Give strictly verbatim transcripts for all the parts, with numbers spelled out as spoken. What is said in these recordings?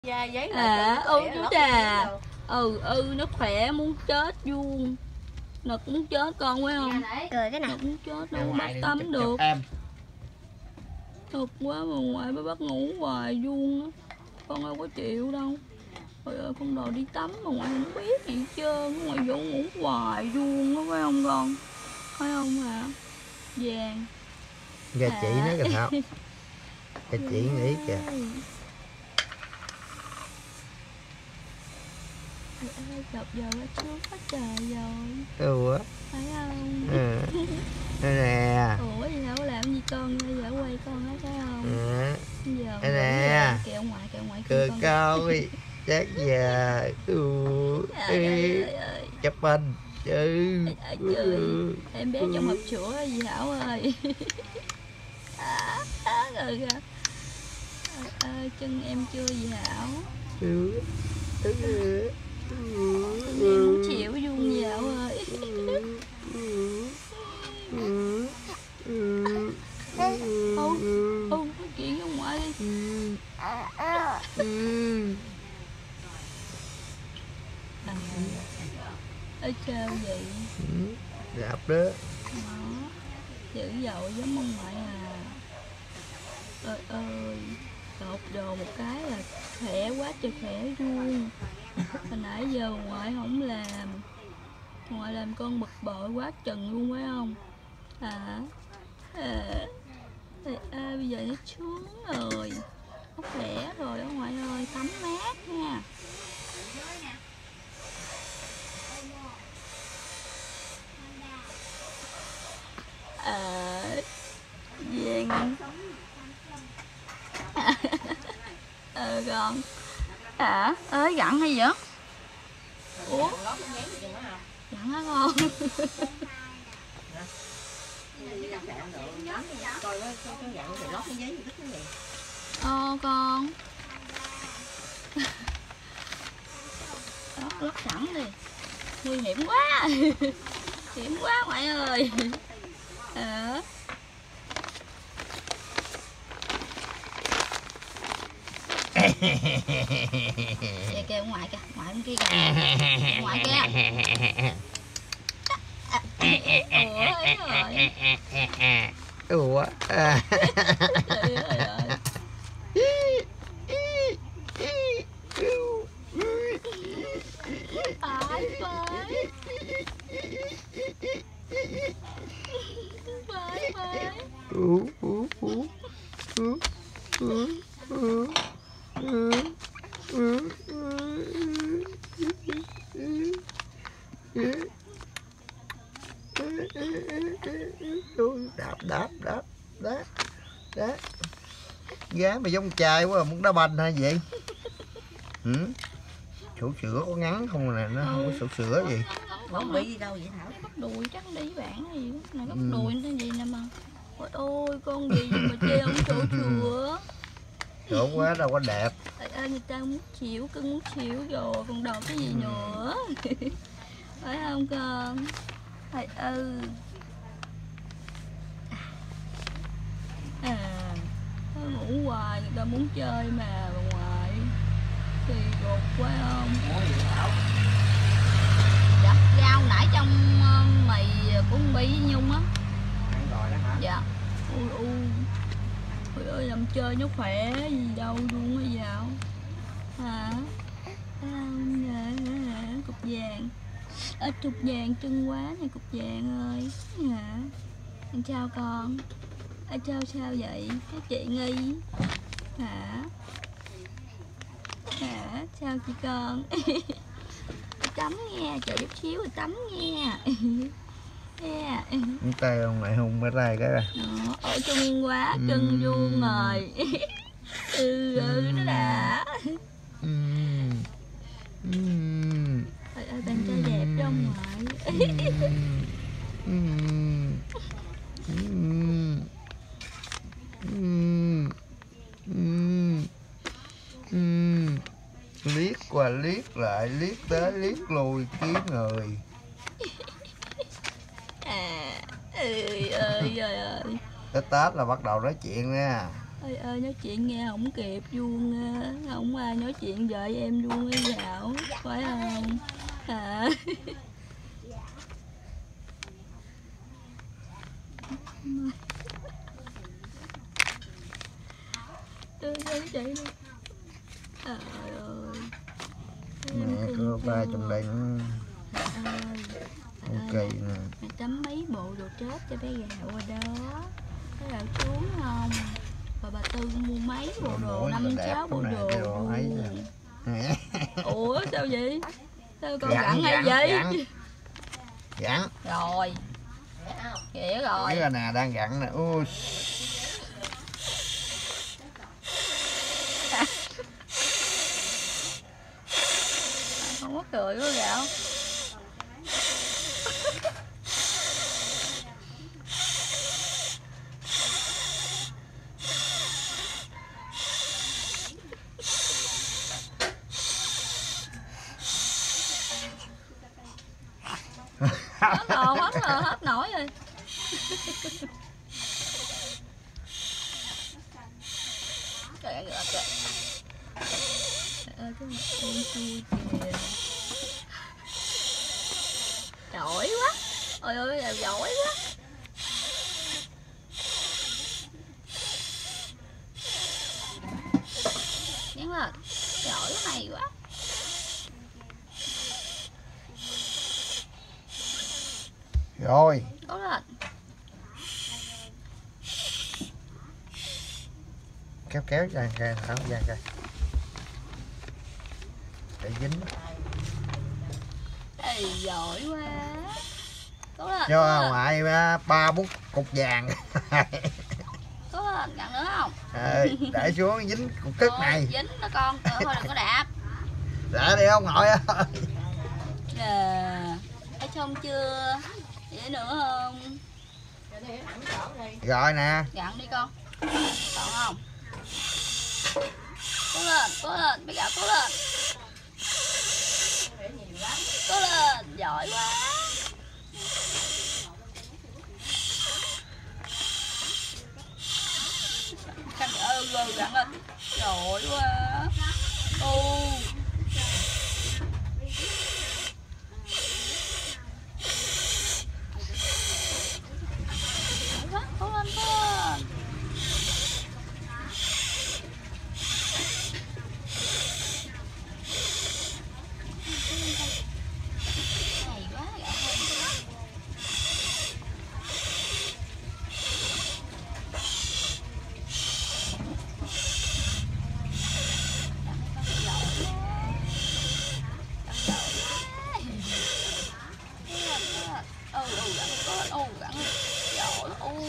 Da giấy à ừ chú trà ừ ừ nó khỏe muốn chết vuông Nực muốn chết con phải không? Cười cái này. Nực muốn chết đâu bắt tắm được. Nực quá mà ngoại mới bắt ngủ hoài vuông á. Con đâu có chịu đâu. Trời ơi con đòi đi tắm mà ngoại không biết gì hết trơn. Ngoại vô ngủ hoài vuông đó phải không con? Phải không hả? Vàng. Ra à. chị nói kìa Thảo. Ra chị nghĩ kìa. Trời ơi, chọc giờ ra trước hết trời rồi. Ủa? Phải không? Ừ. Đây nè. Ủa gì đâu làm gì con, giờ quay con hết phải không? Ừ. Giờ đây nè. Kẹo ngoại, kẹo ngoại Cười coi. Chắc giờ. Ừ. Chụp hình. Ừ. Ừ. Em bé trong hộp sữa gì Thảo ơi. À, à, rồi kìa. À, à, chân em chưa gì Thảo. Ừ. Ừ. Chân em muốn chịu vuông gì Thảo ơi. Ô, ô, nói chuyện với ngoại đi. À, ở sao vậy? Đạp đó. Đó, dữ dội giống ông ngoại à. Ơi ơi, cột đồ một cái là khỏe quá trời khỏe vuông. Hồi nãy giờ ngoại không làm. Ngoại làm con bực bội quá chừng luôn phải không? À, à, à, à bây giờ nó xuống rồi. Nó khỏe rồi đó ngoại ơi, tắm mát nha. À, Vàng. Ờ con. À, ơi gặn hay vậy? Ủa? Gặn hả con? Ờ con. Lót, lót sẵn đi. Nguy hiểm quá. Hiểm quá ngoại ơi. À. Kìa kìa ngoại kìa, ngoại bên kia kìa. Ngoại kìa. Ủa? À. Trời ơi ơi. Phải phải. Phải phải. Ú ú ú. Ú ú ú. Đạp đạp đạp đá đá gái mà giống trai quá, muốn đá banh hay vậy? Ừ? Sổ sữa có ngắn không nè, nó không có sổ sữa gì. Không bị gì đâu vậy Thảo? Bắt đùi chắc đi bạn hay gì này, bắt ừ. đùi nó gì nè mà. Ôi ôi con gì mà treo không sổ sữa. Sổ quá đâu có đẹp. À, người ta muốn chịu, cưng muốn chịu rồi còn đòi cái gì ừ. nữa. Phải không con? Thầy ừ. À, nó ngủ hoài, người ta muốn chơi mà bà ngoại. Kỳ cục quá không? Dạ, rau nãy trong uh, mì của con Bi với Nhung á. Ăn rồi đó hả? Dạ. Ui ui. Ôi ơi làm chơi nó khỏe gì đâu luôn á dạo. Hả? À, cục vàng. Ở cục vàng trưng quá nè cục vàng ơi. Hả? Anh chào con. Anh chào sao vậy? Các chị Nghi. Hả? Hả? Sao chị con? Tắm nghe, chạy chút xíu rồi tắm nghe. Yeah. Tay ông lại hùng cái tay cái ra. Đó, ở chung quá, chân mm. vuông rồi. Ừ, ừ, nó đã. Mm. Mm. Ơi ơi, bạn trai đẹp đó ông ngoại. Mm. Mm. Mm. Mm. Mm. Liếc qua liếc lại, liếc tới liếc lui kiếm người. À, ơi ơi ơi ơi. Tới Tết là bắt đầu nói chuyện nha. Ơi ơi nói chuyện nghe không kịp vuông, không ai nói chuyện vợ em vuông hay dạo phải không hả? Tôi thấy chị đi. Trời ơi. Mẹ có ba trong đây nó ok nè. Mẹ chấm mấy bộ đồ chết cho bé gạo rồi đó. Bé gạo xuống không? Và bà Tư mua mấy bộ đồ, năm sáu bộ đồ luôn. Ủa sao vậy? Sao con gặn hay vậy? Gặn. Rồi. Nghĩa rồi. Nghĩa là nè đang gặn nè. Ui. Không có cười quá gạo. Hết rồi, hết rồi, hết nổi rồi. Trời ơi, trời ơi, cái mặt em chui kìa. Giỏi quá. Ôi ơi, giỏi quá. Nhắn lên. Giỏi quá, hay quá. Rồi. Cố lên. Kéo kéo ra ra thẳng ra ra. Để dính. Ê, giỏi quá. Cố lên. Cho ngoại ba bút cục vàng. Cố lên, gặn nữa không? À, để xuống dính cục cứt này. Dính đó con, thôi đừng có đạp. Để đi ông nội ơi. Nè, thấy xong chưa? Vậy nữa không? Rồi nè. Gặn đi con. Còn không? Cố lên, cố lên, bé gạo cố lên. Cố lên, giỏi quá. Canh ơi, rồi gặn lên. Giỏi quá. Ô. Cố lên, cố lên. Hay quá, gạo hơn. Ừ, ừ, gặn, cố lên, ừ, gặn. Giỏi, ừ.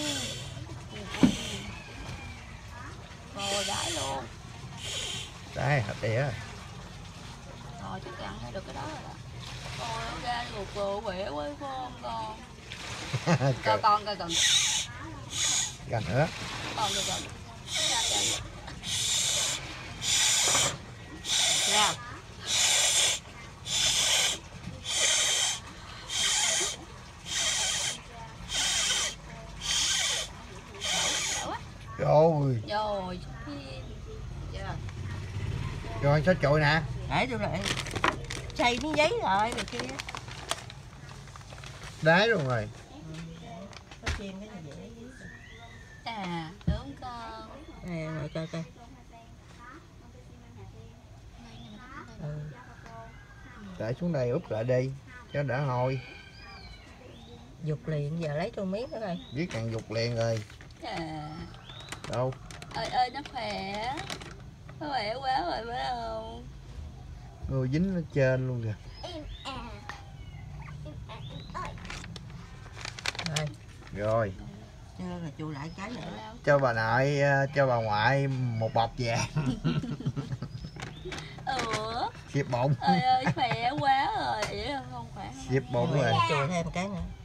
Rồi đãi luôn. Đây hợp đĩa rồi. Rồi chắc gặn ra được cái đó rồi đó. Ôi nó ra ruột bự quẻ quá con con. Cho con coi cần. Gần nữa. Con coi cần. Ra ra. Ra. Rồi. Rồi. Rồi số chùi nè. Để tôi lại xây miếng giấy rồi rồi kia. Đáy luôn rồi. Có chim cái này dễ. À, đúng con. Nè rồi cho cho. Ừ. Để xuống đây úp lại đi cho đỡ hôi. Dục liền giờ lấy tôi miếng nữa coi. Biết càng dục liền rồi. À. Đâu? Ơi ơi nó khỏe. Nó khỏe quá rồi phải không? Người dính ở trên luôn kìa. Rồi. Rồi. Cho là chù lại cái nữa. Cho bà nội, cho bà ngoại một bọc vàng. Ủa? Xếp bụng. Ơi ơi khỏe quá rồi. Vậy là không khỏe. Xếp bụng rồi. Chùi thêm cái nữa.